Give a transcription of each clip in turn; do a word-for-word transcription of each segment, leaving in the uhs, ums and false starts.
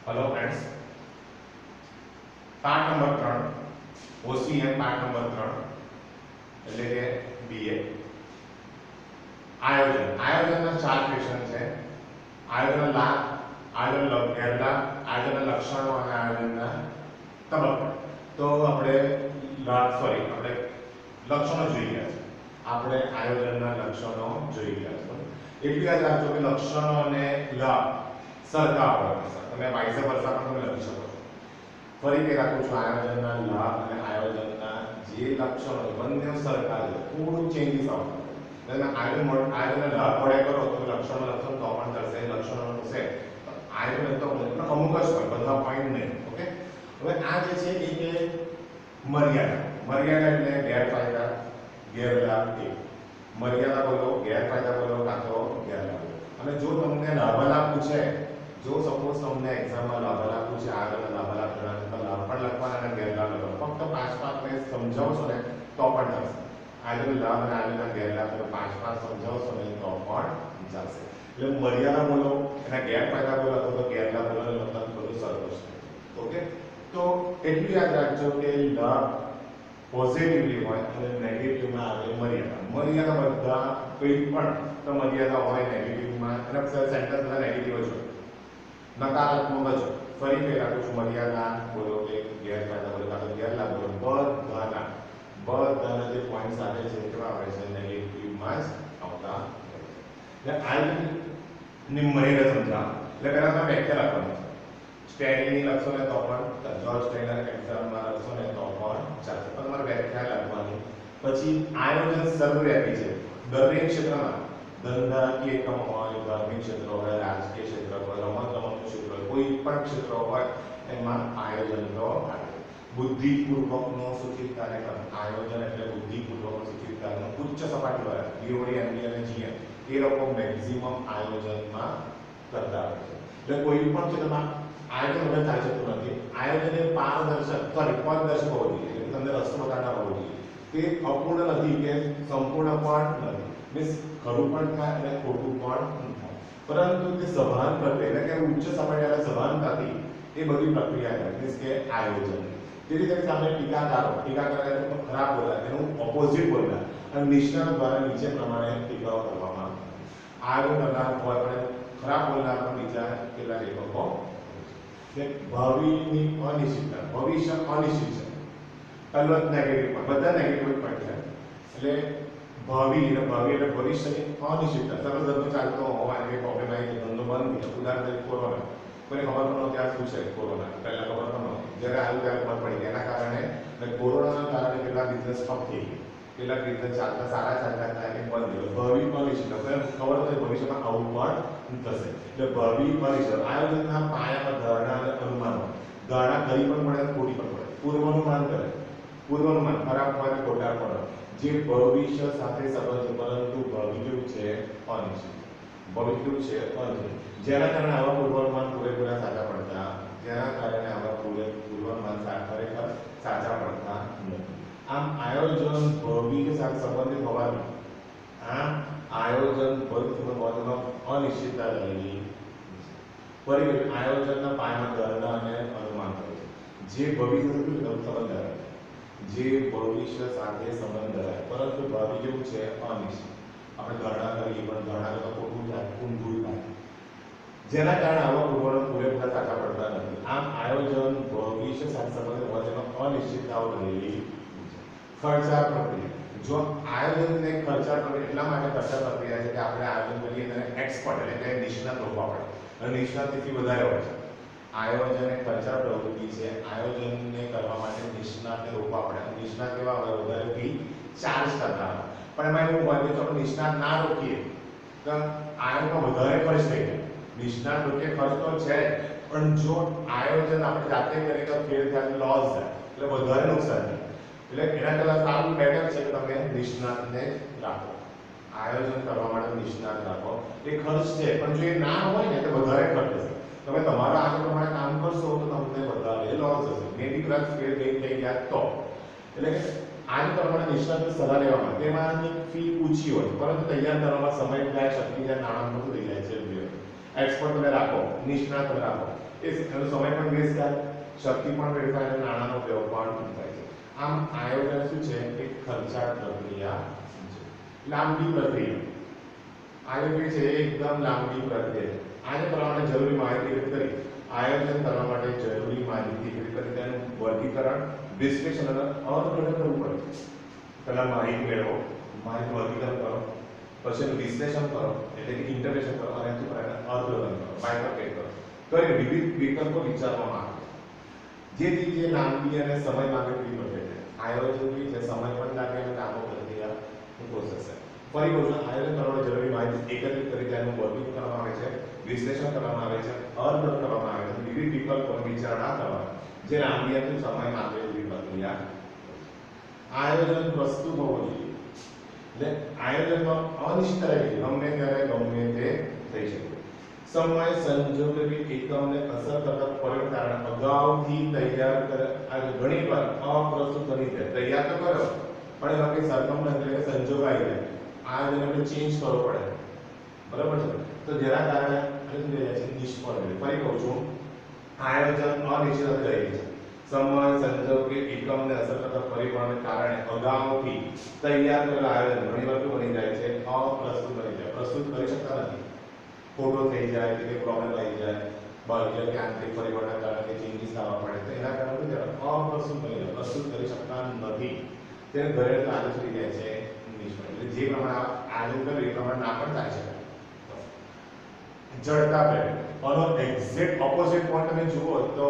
Hello friends, पाठ number ત્રણ OCM પાઠ નંબર ત્રણ એટલે કે બીએ આયોજન આયોજનના ચાર ક્વેશ્ચન છે. આયોજનના લાભ, આયોજનના ગેરલાભ, આયોજનના લક્ષણો અને આયોજનના તબક્કા. તો આપણે લાભ સોરી આપણે લક્ષણો જોઈ ગયા છે. આપણે આયોજનના લક્ષણો જોઈ ગયા છે. એટલું યાદ રાખજો કે લક્ષણો અને લાભ સરખા હોય. તમે વાઇસ વર્સા પણ તમે લખી શકો છો. ફરી કે રાખું છું, આયોજનના લાભ અને આયોજનના જે લક્ષણો બંને સરખા છે, થોડું ચેન્જીસ આવશે. તમે આયોજન આયોજનના લાભ વડે કરો તો લક્ષણો લક્ષણ તો પણ થશે, લક્ષણો થશે આયોજન તો અમુક જ હોય, બધા પોઈન્ટ નહીં. ઓકે, હવે આ જે છે એ કે મર્યાદા મર્યાદા એટલે ગેરફાયદા ગેરલાભ. એ મર્યાદા બોલો, ગેરફાયદા બોલો, કાં તો ગેરલાભ. અને જો તમને લાભાલાભ પૂછે, જો સપોઝ તમને એક્ઝામમાં લાભાલાભ પૂછે, આગળ લાભાલાભ જણાવે તો લાભ પણ લખવાના અને ગેરલાભ લખવાના. ફક્ત પાંચ પાંચ ને સમજાવશો ને તો પણ ચાલશે. આગળ લાભ અને આગળના ગેરલાભ તો પાંચ પાંચ સમજાવશો ને તો પણ ચાલશે. એટલે મર્યાદા બોલો, એના ગેરફાયદા બોલો અથવા તો ગેરલાભ બોલો, મતલબ બધું સરખું છે. ઓકે, તો એટલું યાદ રાખજો કે લાભ પોઝિટિવલી હોય અને નેગેટિવમાં આવે મર્યાદા. મર્યાદા બધા કોઈ પણ તો મર્યાદા હોય નેગેટિવમાં, અને સેન્ટેન્સ બધા નેગેટિવ જ હોય, નકારાત્મક જ. ફરી કહી રાખું છું, મર્યાદા બોલો કે ગેરફાયદા બોલો કાં તો ગેરલાભ બોલો, બધાના બધાના જે પોઈન્ટ્સ આવે છે કેવા આવે છે, નેગેટિવમાં જ આવતા હોય છે. એટલે આની મર્યાદા સમજાવ એટલે પહેલા તમે વ્યાખ્યા લખવાની છે. સ્ટેરીની લખશો ને તો પણ જો સ્ટેરીના એક્ઝામમાં લખશો ને તો પણ ચાલશે, પણ તમારે વ્યાખ્યા લખવાની. પછી આયોજન સર્વવ્યાપી છે. દરેક ક્ષેત્રમાં ધંધાકીય એકમ હોય, ધાર્મિક ક્ષેત્ર હોય, રાજકીય ક્ષેત્ર હોય, રમત ગમતનું ક્ષેત્ર હોય, કોઈ પણ ક્ષેત્ર હોય એમાં આયોજન તો આવે. બુદ્ધિપૂર્વકનો સૂચિત કાર્યક્રમ. આયોજન એટલે બુદ્ધિપૂર્વકનો સૂચિત કાર્યક્રમ. ઉચ્ચ સપાટી વાળા બીઓડી, એમબી અને જીએમ એ લોકો મેક્સિમમ આયોજનમાં કરતા હોય છે. એટલે કોઈ પણ ક્ષેત્રમાં આયોજન વગર ચાલી શકતું નથી. આયોજન એ પારદર્શક સોરી પારદર્શક હોવું જોઈએ, એટલે તમને રસ્તો બતાવનાર હોવું જોઈએ. તે અપૂર્ણ નથી કે સંપૂર્ણ પણ નથી. મીન્સ ખરું પણ થાય અને ખોટું પણ થાય, પરંતુ તે સભાન પ્રત્યે એટલે કે ઉચ્ચ સપાટીવાળા સભાનતાથી એ બધી પ્રક્રિયા કરે. મીન્સ કે આયોજન. જેથી કરીને સામે ટીકાકારો ટીકાકારો ખરાબ બોલ્યા, એનું ઓપોઝિટ બોલ્યા અને નિષ્ણાત દ્વારા નીચે પ્રમાણે ટીકાઓ કરવામાં આવે. આયોજન કરનાર હોય પણ ખરાબ બોલનાર પણ બીજા કેટલા લેખકો કે ભાવિની અનિશ્ચિતતા. ભવિષ્ય અનિશ્ચિત છે. પહેલો જ નેગેટિવ પોઈન્ટ, બધા નેગેટિવ પોઈન્ટ છે. એટલે ભાવિ એટલે ભાવિ એટલે ભવિષ્યની અનિશ્ચિતતા. તમે ધંધો ચાલતો હોય અને પ્રોબ્લેમ આવી ગયો, ધંધો બંધ થઈ ગયો, ઉદાહરણ તરીકે કોરોના. કોઈને ખબર પણ નહોતી આ શું છે કોરોના, પહેલા ખબર પણ નહોતી. જ્યારે આવ્યું ત્યારે ખબર પડી ગઈ. એના કારણે અને કોરોનાના કારણે કેટલા બિઝનેસ ઠપ થઈ ગઈ, કેટલાક બિઝનેસ ચાલતા સારા ચાલતા હતા એ બંધ થઈ ગયો. ભાવિ અનિશ્ચિતતા. ખબર નથી ભવિષ્યમાં આવું પણ થશે. એટલે ભાવિ અનિશ્ચિતતા. આયોજનના પાયામાં ધારણા અને અનુમાનો. ધારણા કરી પણ પડે, ખોટી પણ પડે. પૂર્વાનુમાન કરે, પૂર્વાનુમાન ખરાબ હોય ખોટા પડે. જે ભવિષ્ય સાથે સંબંધ, પરંતુ ભાવિ કેવું છે અનિશ્ચિત. ભવિષ્ય કેવું છે અનિશ્ચિત. જેના કારણે આવા પૂર્વાનુમાન પૂરેપૂરા સાચા પડતા જેના કારણે આવા પૂરે પૂર્વાનુમાન ખરેખર સાચા પડતા નથી. આમ આયોજન ભવિષ્ય સાથે સંબંધિત હોવાનું આમ આયોજન ભવિષ્યમાં અનિશ્ચિતતા રહેલી. ફરી આયોજનના પાયામાં ધારણા અને અનુમાન કરે છે. જે ભવિષ્ય સંબંધ ધરાવે છે, જે ભવિષ્ય સાથે સંબંધ ધરાવે, પરંતુ ભાવિ કેવું છે અનિશ્ચિત. આપણે ધારણા કરીએ પણ ધારણા તો ખોટું થાય, ઊંધું થાય, જેના કારણે આવા પૂર્વાનુમાન પૂરેપૂરા સાચા પડતા નથી. આમ આયોજન ભવિષ્ય સાથે સંબંધિત હોવા જેમાં અનિશ્ચિતતાઓ રહેલી છે. ખર્ચાળ પ્રક્રિયા. જો આયોજનને ખર્ચાળ પ્રક્રિયા એટલા માટે ખર્ચાળ પ્રક્રિયા છે કે આપણે આયોજન કરીએ ત્યારે એક્સપર્ટ એટલે કે નિષ્ણાત રોકવા પડે અને નિષ્ણાતથી વધારે હોય છે. આયોજન એ ખર્ચાળ પ્રવૃત્તિ છે. આયોજનને કરવા માટે નિષ્ણાતને રોકવા પડે. નિષ્ણાત કેવા હોય, વધારે ફી ચાર્જ કરતા હોય. પણ એમાં એવું હોય કે જો આપણે નિષ્ણાત ના રોકીએ તો આયોજનમાં વધારે ખર્ચ થઈ જાય. નિષ્ણાત રોકે ખર્ચ તો છે, પણ જો આયોજન આપણે જાતે કરીએ તો ફેર થાય, લોસ થાય, એટલે વધારે નુકસાન થાય. એટલે એના કરતાં સારું બેટર છે કે તમે નિષ્ણાતને રાખો. આયોજન કરવા માટે નિષ્ણાત રાખો. એ ખર્ચ છે, પણ જો એ ના હોય ને તો વધારે ખર્ચ થશે. તમે તમારા આયોજન પ્રમાણે કામ કરશો તો તમને વધારે લોસ થશે. મે બી કદાચ ફેર થઈ થઈ ગયા તો. એટલે કે આજ પ્રમાણે નિષ્ણાતની સલાહ લેવામાં તેમાંની ફી ઊંચી હોય, પરંતુ તૈયાર કરવામાં સમય જાય, શક્તિ જાય, નાણાં બધું થઈ જાય છે. એક્સપર્ટ તમે રાખો, નિષ્ણાત તમે રાખો, એ એનો સમય પણ વેસ્ટ થાય, શક્તિ પણ વેડફાય અને નાણાંનો વ્યય પણ થાય છે. આમ આયોજન શું છે? એક ખર્ચાળ પ્રક્રિયા છે, લાંબી પ્રક્રિયા. આયોજન છે એકદમ લાંબી પ્રક્રિયા. આને પ્રમાણે જરૂરી માહિતી એકત્રિત કરી આયોજન કરવા માટે જરૂરી માહિતી એકત્રિત કરી તેનું વર્ગીકરણ, વિશ્લેષણ અને અર્થઘટન કરવું પડે. પહેલા માહિતી મેળવો, માહિતી વર્ગીકરણ કરો, પછી એનું વિશ્લેષણ કરો એટલે કે ઇન્ટરપ્રિટેશન કરો અને એનું અર્થઘટન કરો, બાયફર્કેટ કરો. કરી વિવિધ વિકલ્પો વિચારવામાં આવે જેથી જે લાંબી અને સમય માંગેલી પ્રક્રિયા છે. આયોજન બી છે, સમય પણ લાગે અને લાંબો પ્રક્રિયા પ્રોસેસ છે. ફરી કહું છું, આયોજન કરવા જરૂરી માહિતી એકત્રિત કરી તેનું વર્ગીકરણ કરવામાં આવે છે, વિશ્લેષણ કરવામાં આવે છે, અર્થઘટન કરવામાં આવે છે, વિવિધ વિકલ્પોની વિચારણા કરવા જે લાંબી અને સમય માંગેલી પ્રક્રિયા. આયોજન પ્રસ્તુત હોવું જોઈએ. એટલે આયોજનમાં અનિશ્ચિતતા રહેવી ગમે ત્યારે ગમે તે થઈ શકે. સમય સંજોગ કે એકમને અસર કરતા પરિબળ કારણ અગાઉથી તૈયાર કરે. આ ઘણી વાર અપ્રસ્તુત બની જાય. તૈયાર તો કરો પણ એમાં કઈ સરકમ એટલે સંજોગ આવી જાય, આયોજન આપણે ચેન્જ કરવો પડે, બરાબર છે? તો જેના કારણે શું થઈ જાય છે? નિષ્ફળ જાય. ફરી કહું છું, આયોજન અનિશ્ચિત રહે છે. સમય સંજોગ કે એકમને અસર કરતા પરિબળોને કારણે અગાઉથી તૈયાર કરેલા આયોજન ઘણી વાર બની જાય છે અપ્રસ્તુત બની જાય, પ્રસ્તુત કરી શકતા નથી, ખોટો થઈ જાય કે પ્રોબ્લેમ આવી જાય, બાહ્ય કે આંતરિક પરિબળના કારણે ચેન્જીસ લાવવા પડે તો એના કારણે શું થાય? અપ્રસ્તુત બની જાય, પ્રસ્તુત કરી શકતા નથી. તેને ઘરે તો આદત થઈ જાય છે નિષ્ફળ. એટલે જે પ્રમાણે આયોજન કર્યું એ પ્રમાણે ના પણ થાય છે. જડતા પ્રેરણા આનો એક્ઝેક્ટ ઓપોઝિટ પોઈન્ટ તમે જુઓ તો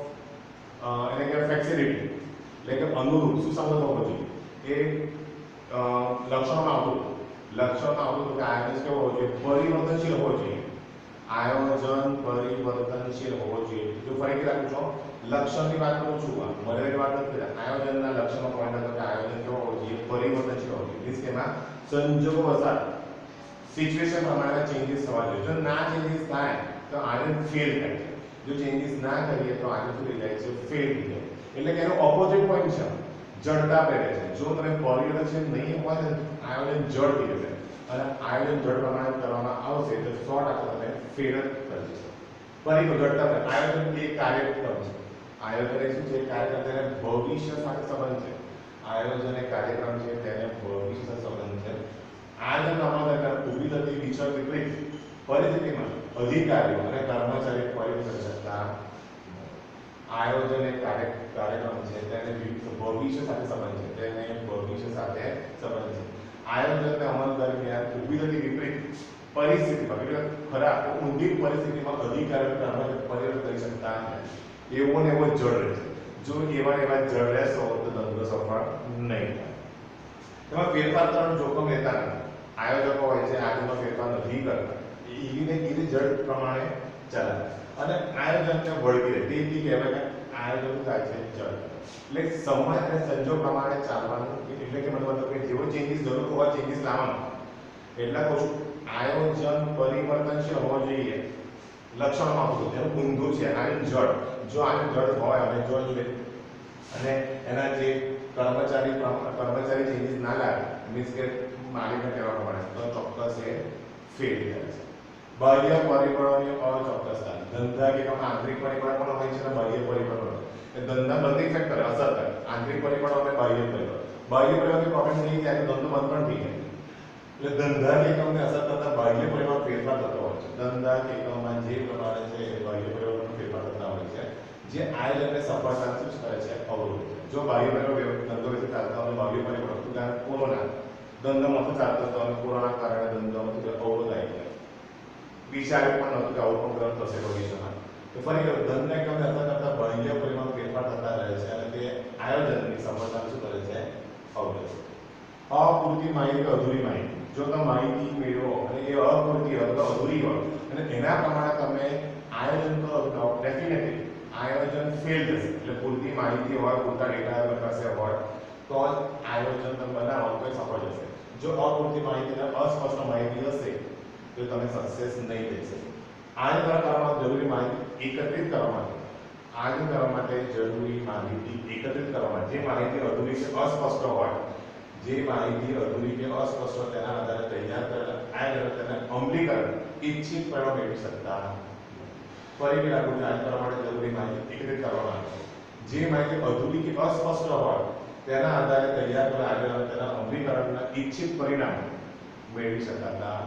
એને કહેવાય ફ્લેક્સિબિલિટી, એટલે કે અનુરૂપ સુસંગત હોવો જોઈએ. એ લક્ષણમાં આવતું લક્ષણમાં આવતું કે આયોજન કેવો હોવો જોઈએ? પરિવર્તનશીલ હોવો જોઈએ. આયોજન પરિવર્તનશીલ હોવો જોઈએ. જો ફરીથી રાખું છું, લક્ષણની વાત કરું છું, મર્યાદાની વાત નથી કરતા. આયોજનના લક્ષણનો પોઈન્ટ હતો કે આયોજન કેવો હોવો જોઈએ? પરિવર્તનશીલ હોવો જોઈએ. મીન્સ કે એમાં સંજોગો વસાત સિચ્યુએશન પ્રમાણે ચેન્જીસ થવા જોઈએ. જો ના ચેન્જીસ થાય તો આયોજન ફેલ થાય છે. જો ચેન્જીસ ના કરીએ તો આયોજન શું થઈ જાય છે? ફેલ થઈ જાય. એટલે કે એનો ઓપોઝિટ પોઈન્ટ છે, જડતા પહેરે છે. જો તમે પરિવર્તનશીલ નહીં હોય ને આયોજન જડ થઈ જશે અને આયોજન જડ પ્રમાણે કરવામાં આવશે તો સો ટકા તમે ફેલ જ કરી જશો. ફરી જડતા પહેરે આયોજન એક કાર્યક્રમ છે. આયોજન એ શું છે? કાર્યક્રમ તેને ભવિષ્ય સાથે સંબંધ છે. આયોજન એક કાર્યક્રમ છે, તેને ભવિષ્ય સાથે સંબંધ છે. આયોજન કરવા દરમિયાન ઊભી થતી વિચળ વિપરીત પરિસ્થિતિમાં અધિકારીઓ અને કર્મચારીઓ પરિવર્તન કરી શકતા. આયોજન એક કાર્ય કાર્યક્રમ છે, તેને ભવિષ્ય સાથે સંબંધ છે, તેને ભવિષ્ય સાથે સંબંધ છે. આયોજનને અમલ દરમિયાન ઊભી થતી વિપરીત પરિસ્થિતિમાં એટલે ખરાબ ઊંધી પરિસ્થિતિમાં અધિકારીઓ કર્મચારીઓ પરિવર્તન કરી શકતા નથી. એવો ને એવો જડ રહેશે. જો એવા એવા જડ રહેશો તો ધંધો સફળ નહીં થાય. તેમાં ફેરફાર કરવાનું જોખમ લેતા નથી. આયોજકો હોય છે આયોજનમાં ફેરફાર નથી કરતા, ઈવીને ઈવી જડ પ્રમાણે ચાલે અને આયોજનને વળગી રહે. તેથી કહેવાય કે આયોજન થાય છે જડ. એટલે સમય અને સંજોગ પ્રમાણે ચાલવાનું. એટલે કે મતલબ કે જેવો ચેન્જીસ જરૂર હોય ચેન્જીસ લાવવાનું. એટલે કહું છું આયોજન પરિવર્તનશીલ હોવો જોઈએ. લક્ષણમાં આવતું તેનું ઊંધું છે આયોજન જડ. જો આયોજન જડ હોય અને જો અને એના જે કર્મચારી કર્મચારી ચેન્જીસ ના લાવે મીન્સ કે માલિકને કહેવા પ્રમાણે તો ચોક્કસ એ ફેલ થાય છે. બાહ્ય પરિબળોની અચોક્કસતા. ધંધા કે આંતરિક પરિબળો પણ હોય છે અને બાહ્ય પરિબળો. એ ધંધા બંને ફેક્ટર અસર કરે. આંતરિક પરિબળો અને બાહ્ય પરિબળો. બાહ્ય પરિબળોની પ્રોબ્લેમ નહીં થાય તો ધંધો બંધ પણ થઈ જાય. એટલે ધંધા કે એકમને અસર કરતા બાહ્ય પરિબળ ફેરફાર થતો હોય છે. ધંધા કે એકમમાં જે પ્રમાણે છે એ બાહ્ય પરિબળોનો ફેરફાર થતા હોય છે જે આયોજનને સફળતા શું કરે છે? અવરોધ. જો બાહ્ય પરિબળ ધંધો વિશે ચાલતા હોય બાહ્ય પરિબળ ઉદાહરણ કોરોના ધંધો નહોતો ચાલતો તો અને કોરોના કારણે ધંધામાં અવરોધ આવી જાય. વિચારે પણ નહોતું કે આવું પણ ગ્રંથ થશે ભવિષ્યમાં. તો ફરી ધંધા એકમને અસર કરતા બાહ્ય પરિબળ ફેરફાર થતા રહે છે અને તે આયોજનની સફળતા શું કરે છે? અવરોધ. અપૂરતી માહિતી અધૂરી માહિતી. જો તમે માહિતી મેળવો અને એ અપૂરતી અથવા અધૂરી હોય અને એના પ્રમાણે તમે આયોજન કરો તો ડેફિનેટલી આયોજન ફેલ થશે. એટલે પૂરતી માહિતી હોય, પૂરતા ડેટા તમારી પાસે હોય તો જ આયોજન તમે બનાવો તો સફળ જશે. જો અપૂરતી માહિતી અને અસ્પષ્ટ માહિતી હશે તો તમે સક્સેસ નહીં થઈ શકો. આયોજન કરવા માટે જરૂરી માહિતી એકત્રિત કરવા માટે આયોજન કરવા માટે જરૂરી માહિતી એકત્રિત કરવા માટે જે માહિતી અધૂરી કે અસ્પષ્ટ હોય જે માહિતી અધૂરી કે અસ્પષ્ટ તેના આધારે તૈયાર કરેલા આયોજન તેને અમલીકરણ ઈચ્છિત પરિણામ મેળવી શકતા ફરીથી લાગુ જાણ કરવા માટે જરૂરી માહિતી એકત્રિત કરવામાં આવે છે જે માહિતી અધૂરી કે અસ્પષ્ટ હોય તેના આધારે તૈયાર કરેલા આયોજન તેના અમલીકરણના ઈચ્છિત પરિણામ મેળવી શકાતા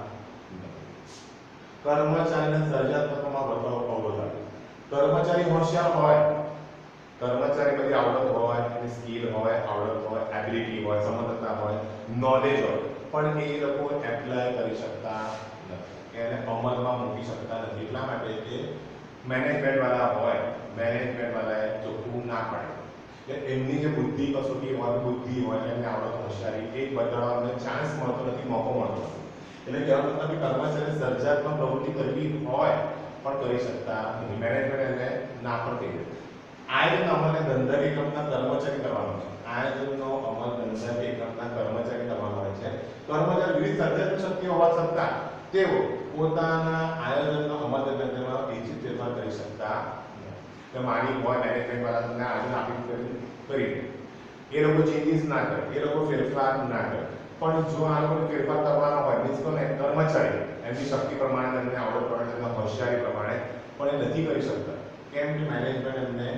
કર્મચારીના સર્જનાત્મકમાં વધારો અવરોધ આવે કર્મચારી હોશિયાર હોય કર્મચારી બધી આવડત હોય એની સ્કિલ હોય આવડત હોય એબિલિટી હોય સમર્થતા હોય નોલેજ હોય પણ એ લોકો એપ્લાય કરી શકતા નથી એને અમલમાં મૂકી શકતા નથી એટલા માટે કે મેનેજમેન્ટ વાળા હોય મેનેજમેન્ટ વાળાએ ચોખ્ખું ના પાડે કે એમની જે બુદ્ધિ કસોટી હોય બુદ્ધિ હોય એમને આવડત હોશિયારી એ બતાવવાનો ચાન્સ મળતો નથી મોકો મળતો નથી એટલે કહેવાનો મતલબ કે કર્મચારી સર્જનાત્મક પ્રવૃત્તિ કરવી હોય પણ કરી શકતા નથી મેનેજમેન્ટ એને ના પણ કહી દે આયોજનનો અમલ ધંધાકીય એકમના કર્મચારી કરવાનો છે આયોજનનો અમલ ધંધાકીય એકમના કર્મચારી કરવાનો હોય છે કર્મચારી વિવિધ સર્જનાત્મક શક્તિઓ હોવા છતાં તેઓ પોતાના આયોજનનો અમલ ધંધામાં ઈચ્છિત ફેરફાર કરી શકતા નથી માની હોય મેનેજમેન્ટ વાળા તમને આયોજન આપી કરી એ લોકો ચેન્જીસ ના કરે એ લોકો ફેરફાર ના કરે પણ જો આ લોકો ફેરફાર કરવાનો હોય મીન્સ કે કર્મચારી એમની શક્તિ પ્રમાણે એમને આવડત પ્રમાણે એમના હોશિયારી પ્રમાણે પણ એ નથી કરી શકતા કેમ કે મેનેજમેન્ટ એમને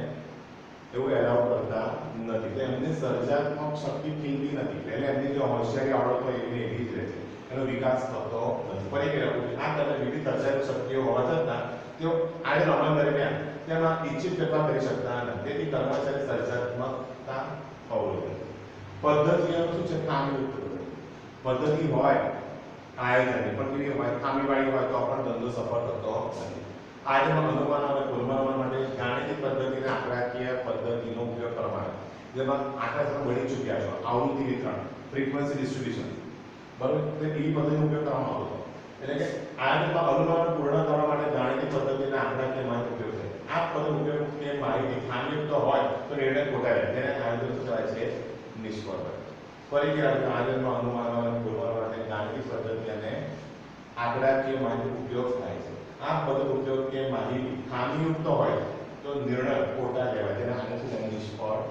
એવું એલાઉ કરતા નથી તો એમની સર્જનાત્મક શક્તિ ખીલતી નથી એટલે એમની જે હોશિયારી આવડત હોય એવી એવી જ રહે છે એનો વિકાસ થતો નથી ફરી આ તમને વિવિધ સર્જનાત્મક શક્તિઓ હોવા છતાં તેઓ આયોજન અમલ દરમિયાન તેમાં ઈચ્છિત ફેરફાર કરી શકતા નથી તેથી કર્મચારી સર્જનાત્મકતા અવરોધ પદ્ધતિઓ શું છે ખામીયુક્ત પદ્ધતિ હોય આયોજનની પણ કેવી હોય ખામીવાળી હોય તો પણ ધંધો સફળ થતો નથી આયોજનમાં અનુમાન અને પૂર્વાનુમાન માટે ગાણિતિક પદ્ધતિને આંકડાકીય પદ્ધતિનો ઉપયોગ કરવાનો જેમાં આંકડા તમે ભણી ચૂક્યા છો આવૃત્તિ વિતરણ ફ્રીક્વન્સી ડિસ્ટ્રીબ્યુશન બરાબર તો એ પદ્ધતિનો ઉપયોગ કરવામાં આવતો એટલે કે આયોજનમાં અનુમાન પૂર્ણ કરવા માટે ગાણિતિક પદ્ધતિને આંકડાકીય માહિતી ઉપયોગ થાય આ પદ્ધતિ ઉપયોગ કે માહિતી ખામીયુક્ત હોય તો નિર્ણય ખોટા રહે તેને આયોજન શું કહેવાય છે નિષ્ફળ થાય ફરીથી આયોજનમાં અનુમાન અને પૂર્વાનુમાન માટે ગાણિતિક પદ્ધતિ અને આંકડાકીય માહિતી ઉપયોગ થાય છે આ પદ્ધતિ ઉપયોગ કે માહિતી ખામીયુક્ત હોય તો નિર્ણય ખોટા કહેવાય તેને આને નિષ્ફળ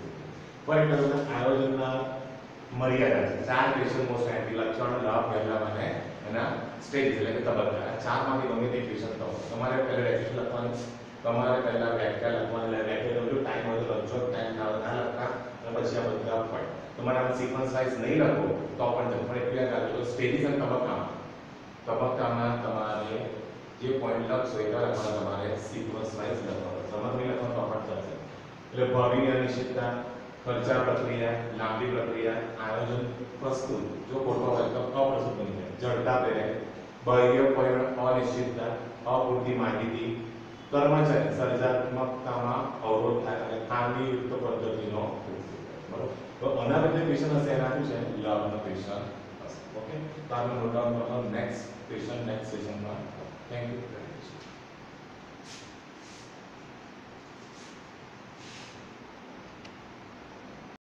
ફરી આયોજનના મર્યાદા છે ચાર ક્વેશ્ચન મોસ્ટ આઈપી લક્ષણ લાભ ગેરલાભ અને એના સ્ટેજ એટલે કે તબક્કા ચારમાંથી ગમે તે ક્વેશ્ચન તો તમારે પહેલા રેજિસ્ટર લખવાનું તમારે પહેલા વ્યાખ્યા લખવાની વ્યાખ્યા જો ટાઈમ હોય તો લખજો ટાઈમ ના હોય ના લખતા અને પછી આ બધા હોય તમારે આમાં સિક્વન્સ વાઇઝ નહીં લખો તો પણ જશે પણ એટલું યાદ રાખજો સ્ટેજીસ અને તબક્કામાં તબક્કામાં તમારે જે પોઈન્ટ લખશો એવા લખવાના તમારે સિક્વન્સ વાઇઝ લખવાનું સમજ નહીં લખવાનું તો પણ ચાલશે એટલે ભાવિની અનિશ્ચિતતા ખર્ચા પ્રક્રિયા લાંબી પ્રક્રિયા આયોજન પ્રસ્તુત જો ખોટો હોય તો અપ્રસ્તુત બની જાય જડતા પ્રેરક બાહ્ય પરિણામ અનિશ્ચિતતા અપૂરતી માહિતી કર્મચારી સર્જનાત્મકતામાં અવરોધ થાય અને ખામીયુક્ત પદ્ધતિનો બરોબર તો આના બદલે ક્વેશ્ચન હશે એના શું છે લાભનો ક્વેશ્ચન હશે ઓકે તો આપણે નોટ ડાઉન કરો નેક્સ્ટ ક્વેશ્ચન નેક્સ્ટ સેશનમાં થેન્ક યુ